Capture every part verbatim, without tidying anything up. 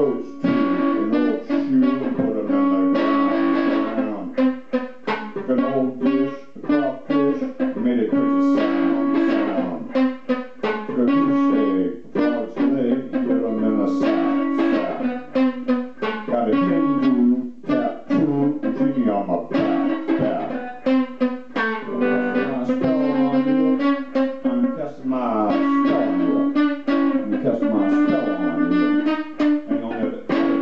goats too, an old shoe, put 'em in the ground, ground. Took an old dish, a crawfish, made a crazy sound, sound. Took a goose egg, a frog's leg, put 'em in a sack, sack. Got a Hindu tattoo, a genie on my back, back. My spell on you, I'm casting my spell on you. I'm casting my spell on you. And you'll never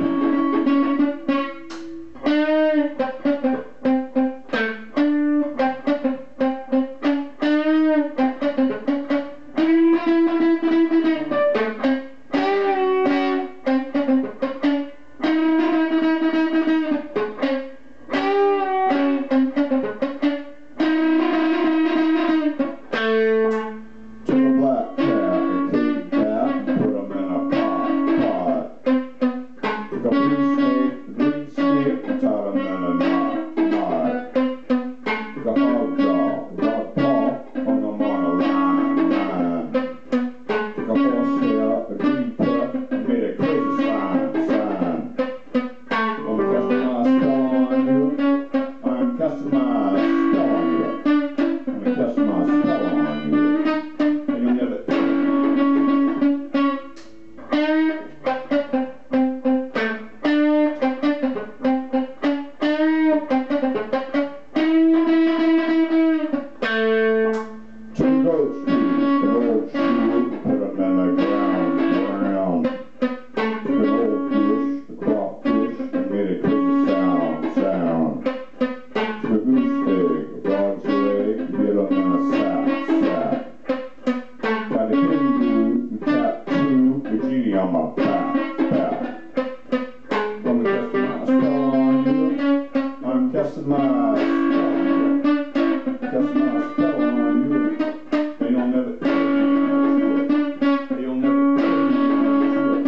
black cat, a cave bat, and put 'em in a pot, pot. Took a blue snake, a green snake, and tied 'em in a knot, knot. Took a hog jaw, a dog paw, hung 'em on a line, line. Took a horsehair, a green pet, and made a crazy sign, sign. I'm casting my spell on you, I'm casting my spell on you. I'm casting my spell on you. And you'll never two goats too, an old shoe, put 'em in the ground, ground. Took an old fish, a crawfish, and made a crazy sound, sound. Took a goose egg, a frog's leg, hid 'em in a sack, sack. Got a Hindu tattoo, a genie on my back, back. I'm casting my spell on you, I'm casting my spell on you. Casting my spell on you. And you'll never you'll never you'll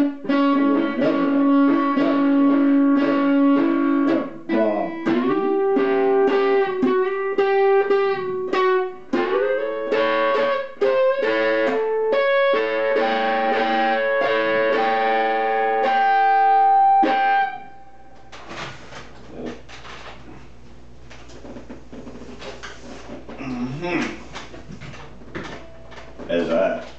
Mm-hmm. As that.